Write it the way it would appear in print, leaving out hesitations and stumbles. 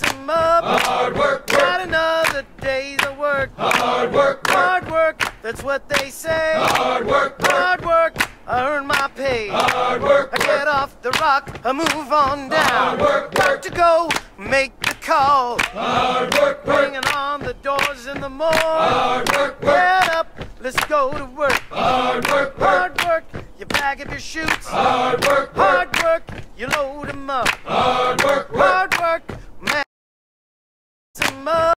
'em up. Hard work, Got another day's of work. hard work, Hard work, that's what they say. hard work, Hard work, I earn my pay. hard work, I get off the rock, I move on down. Hard work, Got to go, make the call. hard work, Bringing on the doors in the mall. hard work, Get up, let's go to work. hard work, Hard work, you bag up your chutes. hard work, Hard work, you load 'em up. hard work, Hard work, man, 'em up.